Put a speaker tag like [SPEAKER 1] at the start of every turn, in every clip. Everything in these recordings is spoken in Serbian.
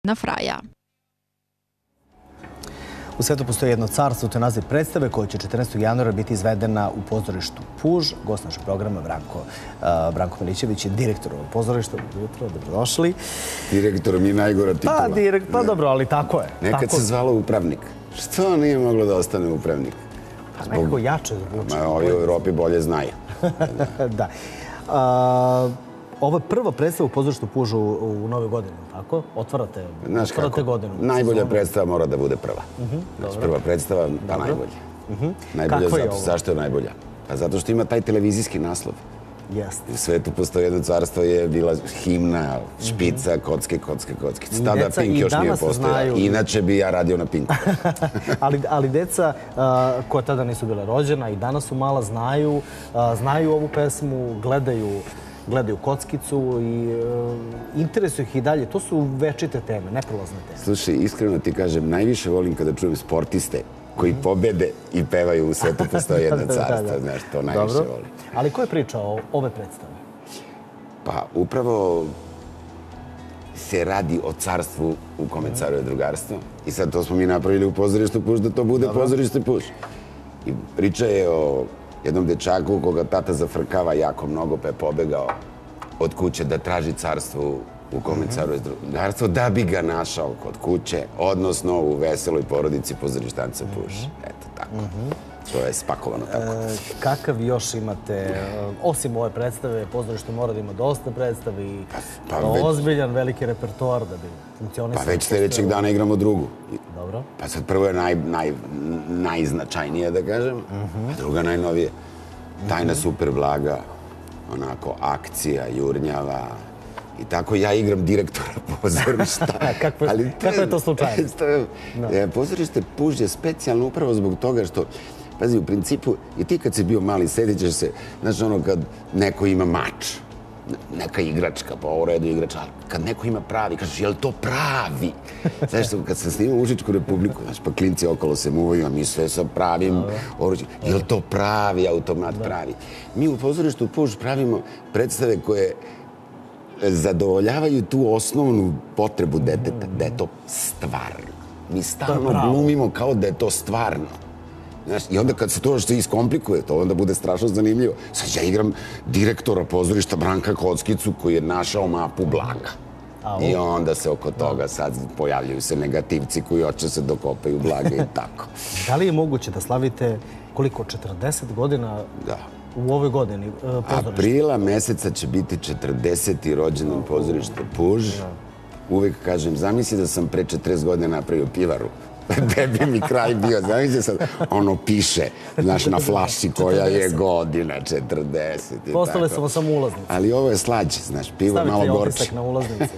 [SPEAKER 1] na Fraja.
[SPEAKER 2] U svetu postoji jedno carstvo, to je naziv predstave koja će 14. januara biti izvedena u pozorištu Puž. Gost našeg programa Branko Milićević je direktor ovog pozorišta. Jutro, dobrodošli.
[SPEAKER 3] Direktor mi je najgora titula.
[SPEAKER 2] Pa dobro, ali tako je.
[SPEAKER 3] Nekad se zvalo upravnik. Što nije moglo da ostane upravnik?
[SPEAKER 2] Pa nekako jače zvuči.
[SPEAKER 3] Ovi u Evropi bolje znaju.
[SPEAKER 2] Da. Ovo je prva predstava u pozorištu Pužu u Nove godine, tako? Otvarate godinu.
[SPEAKER 3] Najbolja predstava mora da bude prva. Znači prva predstava, pa najbolja. Najbolja zašto je najbolja? Pa zato što ima taj televizijski naslov.
[SPEAKER 2] Jeste.
[SPEAKER 3] U svetu postoji jedno carstvo, je bila himna, špica, kocke. Tada Pink još nije postojao. Inače bi ja radio na Pinku.
[SPEAKER 2] Ali deca koja tada nisu bila rođena i danas su mala, znaju ovu pesmu, gledaju Kockicu i interesuju ih i dalje. To su večite teme, neprolazne teme.
[SPEAKER 3] Slušaj, iskreno ti kažem, najviše volim kada čujem sportiste koji pobede i pevaju u svetu postoji jedno carstvo. Znaš, to najviše volim.
[SPEAKER 2] Ali ko je pričao o ove predstave?
[SPEAKER 3] Pa upravo se radi o carstvu u kome caruje drugarstvo. I sad to smo mi napravili u pozorištu Puž, da to bude pozorište Puž. I priča je o jednom dečaku koga tata zafrkava jako mnogo, pa je pobegao od kuće da traži carstvo u kome caruje drugarstvo, da bi ga našao kod kuće, odnosno u veseloj porodici pozorištanca Puž. Eto, tako. To je spakovano tako.
[SPEAKER 2] Kakav još imate, osim ove predstave, pozorište mora da ima dosta predstavi i ozbiljan veliki repertoar da bi funkcionisao?
[SPEAKER 3] Pa već sljedećeg dana igramo drugu.
[SPEAKER 2] Dobro.
[SPEAKER 3] Pa sad prvo je najznačajnije, da kažem, a druga najnovije. Tajna super blaga, onako, akcija, jurnjava. I tako ja igram direktora pozorišta.
[SPEAKER 2] Kako je to slučajno?
[SPEAKER 3] Pozorište Puž je specijalno upravo zbog toga što, pazi, u principu, i ti kad si bio mali, sedit ćeš se, znaš ono kad neko ima mač, neka igračka, pa u redu igrač, ali kad neko ima pravi, kažeš, je li to pravi? Znaš što, kad sam snimao Užičku republiku, znaš, pa klinci okolo se muvaju, a mi sve sa pravim oruđem, je li to pravi automat, pravi? Mi u pozorištu Puž pravimo predstave koje zadovoljavaju tu osnovnu potrebu deteta, da je to stvarno. Mi stalno glumimo kao da je to stvarno. I onda kad se to što iskomplikuje, to onda bude strašno zanimljivo. Sad ja igram direktora pozorišta Branka Kockicu koji je našao mapu blaga. I onda se oko toga sad pojavljaju se negativci koji hoće se dokopaju blaga i tako.
[SPEAKER 2] Da li je moguće da slavite koliko, 40 godina u ovoj godini pozorišta?
[SPEAKER 3] Aprila meseca će biti 40. rođendan pozorišta Puž. Uvijek kažem, zamisli da sam pre 40 godina napravio pivaru. Gde bi mi kraj bio? Zamisli sad, ono piše, znaš, na flaši koja je godina, 40 i tako.
[SPEAKER 2] Ostale su vam samo ulaznice.
[SPEAKER 3] Ali ovo je slađe, znaš, pivo malo gorče.
[SPEAKER 2] Stavite otisak na ulaznice.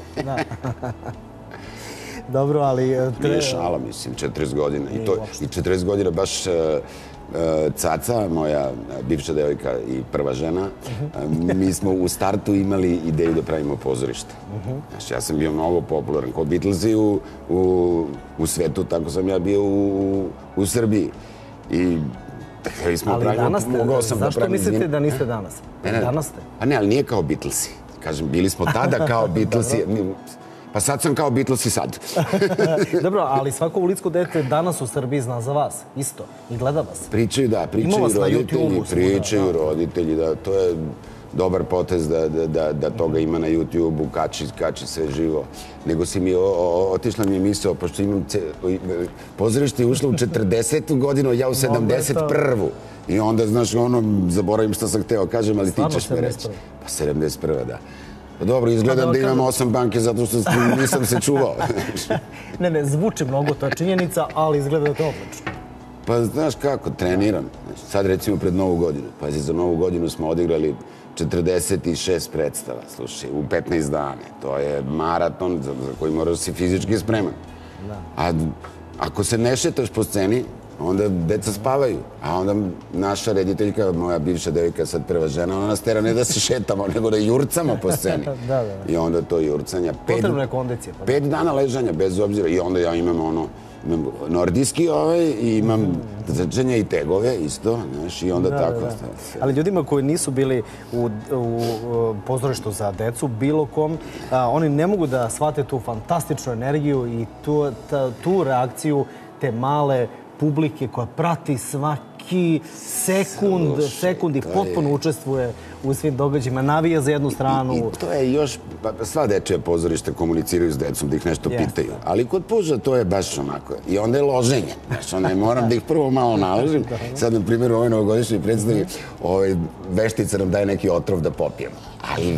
[SPEAKER 2] Dobro, ali...
[SPEAKER 3] Nije šala, mislim, 40 godina. I 40 godina baš Caca, moja bivša devojka i prva žena, mi smo u startu imali ideju da pravimo pozorište. Znači, ja sam bio mnogo popularan kao Beatlesi u svetu, tako sam ja bio u Srbiji. I htjeli smo pravimo, mogao sam da pravim...
[SPEAKER 2] Zašto mislite da niste danas? Danas ste?
[SPEAKER 3] Pa ne, ali nije kao Beatlesi. Kažem, bili smo tada kao Beatlesi. Pa sad sam kao Beatles i sad.
[SPEAKER 2] Dobro, ali svako uličko dete danas u Srbiji zna za vas, isto, i gleda vas.
[SPEAKER 3] Pričaju roditelji, da to je dobar potez da toga ima na YouTube-u, kači sve živo. Nego otišla mi je misao, pošto imam pozorište je ušlo u 40. godinu, ja u 71. I onda, znaš, zaboravim što sam hteo kažem, ali ti ćeš me reći. Pa 71. da. Pa dobro, izgledam da imam 8 banke zato što nisam se čuvao.
[SPEAKER 2] Ne, zvuči mnogo ta činjenica, ali izgleda da to odlično.
[SPEAKER 3] Pa znaš kako, treniram. Sad recimo pred Novu godinu. Pazi, za Novu godinu smo odigrali 46 predstava, slušaj, u 15 dana. To je maraton za koji moraš si fizički spreman. A ako se ne šetaš po sceni, onda deca spavaju. A onda naša rediteljka, moja bivša devojka, sad prva žena, ona nas tera ne da se šetamo, nego da jurcamo po sceni. I onda to jurcanja.
[SPEAKER 2] Potrebna je kondicija.
[SPEAKER 3] 5 dana ležanja, bez obzira. I onda ja imam imam nordijski i imam zrčanje i tegove isto, znaš, i onda tako.
[SPEAKER 2] Ali ljudima koji nisu bili u pozorištu za decu, bilo kom, oni ne mogu da shvate tu fantastičnu energiju i tu reakciju te male publike koja prati svaki sekund i potpuno učestvuje u svim događajima, navija za jednu stranu.
[SPEAKER 3] I to je još, sva dečija pozorišta komuniciraju s decom, da ih nešto pitaju. Ali kod Puža to je baš onako. I onda je loženje. Znaš, moram da ih prvo malo naložim. Sad, na primjer, u ovoj novogodišnjoj predstavi veštica nam daje neki otrov da popijemo. Ali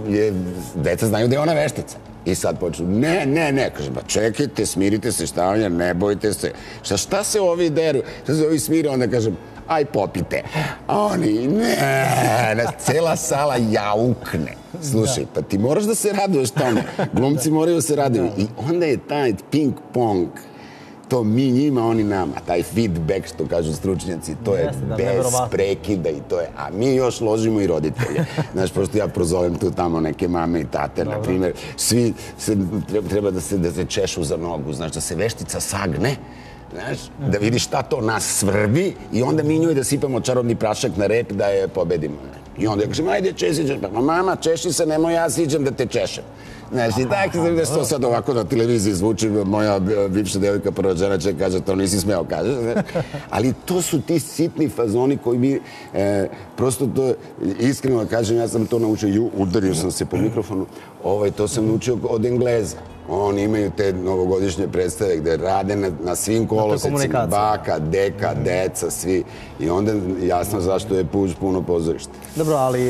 [SPEAKER 3] deca znaju da je ona veštica. I sad počnu, ne, kažem, ba čekajte, smirite se, štavanja, ne bojte se. Šta se ovi deru, šta se ovi smire, onda kažem, aj popite. A oni, ne, cela sala jaukne. Slušaj, pa ti moraš da se raduješ tome. Glumci moraju da se raduju. I onda je taj ping-pong, to mi njima, oni nama, taj feedback, što kažu stručnjaci, to je bez prekida i to je, a mi još ložimo i roditelje. Znaš, pošto ja prozovem tu tamo neke mame i tate, na primjer, svi treba da se češu za nogu, znaš, da se veštica sagne, znaš, da vidiš šta to nas svrbi i onda mi njoj da sipamo čarobni prašak na rep da je pobedimo. I onda ja kažem, ajde, češićeš, pa mama, češi se, nemoj ja siđem da te češem. Znaš, i tako da što sad ovako na televiziji zvuči, moja bivša devojka prva žena će kaže, to nisi smeo kažeš. Ali to su ti sitni fazoni koji mi, prosto to, iskreno da kažem, ja sam to naučio, udario sam se po mikrofonu, to sam naučio od Engleza. Oni imaju te novogodišnje predstave gde rade na svim kolosecima, baka, deka, deca, svi. I onda jasno zašto je Puž puno pozorište.
[SPEAKER 2] Dobro, ali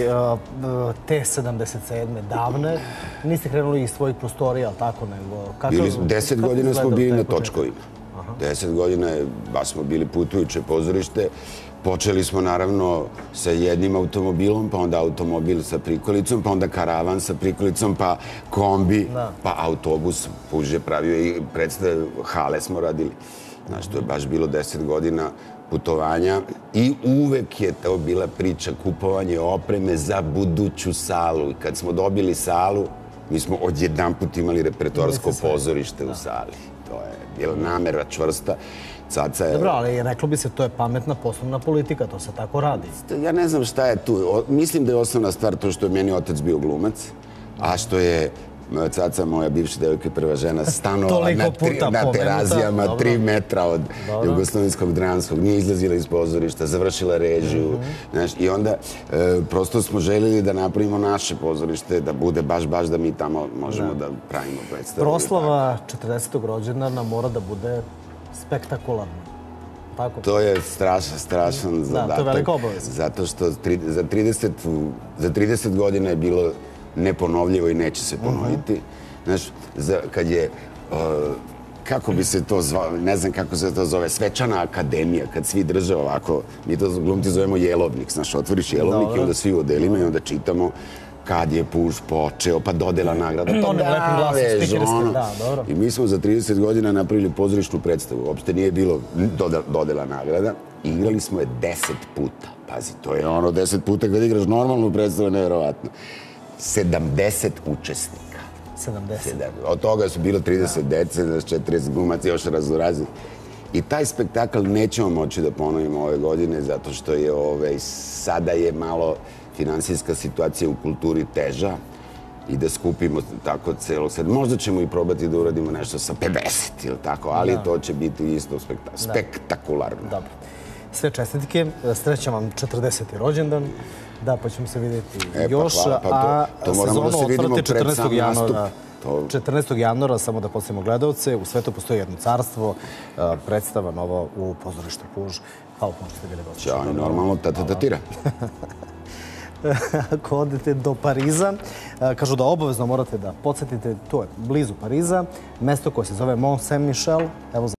[SPEAKER 2] te 77. davne niste krenuli iz svojih prostorija, ali tako nego...
[SPEAKER 3] 10 godina smo bili na točkovima. 10 godina baš smo bili putujuće pozorište. Počeli smo naravno sa jednim automobilom, pa onda automobil sa prikolicom, pa onda karavan sa prikolicom, pa kombi, pa autobus. Puž je pravio i predstave, hale smo radili. Znaš, to je baš bilo 10 godina putovanja i uvek je to bila priča kupovanje opreme za buduću salu. I kad smo dobili salu, mi smo odjedanput imali repertoarsko pozorište u sali. To je bila namera čvrsta.
[SPEAKER 2] Dobro, ali reklo bi se to je pametna poslovna politika, to se tako radi.
[SPEAKER 3] Ja ne znam šta je tu. Mislim da je osnovna stvar to što je meni otac bio glumac, a što je caca, moja bivša devojka i prva žena, stanovala na terazijama 3 metra od Jugoslovenskog dramskog, nije izlazila iz pozorišta, završila režiju. I onda prosto smo željeli da napravimo naše pozorište, da bude baš da mi tamo možemo da pravimo predstavu.
[SPEAKER 2] Proslava 40. rođendana mora da bude spektakularno.
[SPEAKER 3] To je strašan zadatak.
[SPEAKER 2] Da, to je velika obaveza.
[SPEAKER 3] Zato što za 30 godina je bilo neponovljivo i neće se ponoviti. Znaš, kad je, kako bi se to zvao, ne znam kako se to zove, svečana akademija, kad svi drže ovako, mi to glumci zovemo jelovnik, znaš, otvoriš jelovnik i onda svi u odelima i onda čitamo kad je Puž počeo, pa dodela nagrada, pa daveš, ono. I mi smo za 30 godina napravili pozorišnu predstavu. Uopšte nije bilo dodela nagrada. Igrali smo je 10 puta. Pazi, to je ono 10 puta kad igraš normalnu predstavu, nevjerovatno. 70 učesnika.
[SPEAKER 2] 70?
[SPEAKER 3] Od toga su bilo 30 dece, 40 glumaca, još razorazni. I taj spektakl nećemo moći da ponovimo ove godine, zato što je sada je malo finansijska situacija u kulturi teža i da skupimo tako celo sad. Možda ćemo i probati da uradimo nešto sa 50 ili tako, ali to će biti isto spektakularno.
[SPEAKER 2] Dobro. Sve čestitke, srećam vam 40. rođendan. Da, pa ćemo se vidjeti još.
[SPEAKER 3] A sezonu otvorite 14.
[SPEAKER 2] januara. 14. januara, samo da postavimo gledalce, u svetu postoji jedno carstvo, predstava novo u pozorištu Puž. Hvala puno što ste bili gosti.
[SPEAKER 3] Ćao, normalno, tatira.
[SPEAKER 2] Ako odete do Pariza, kažu da obavezno morate da podsjetite, to je blizu Pariza, mesto koje se zove Mont Saint-Michel.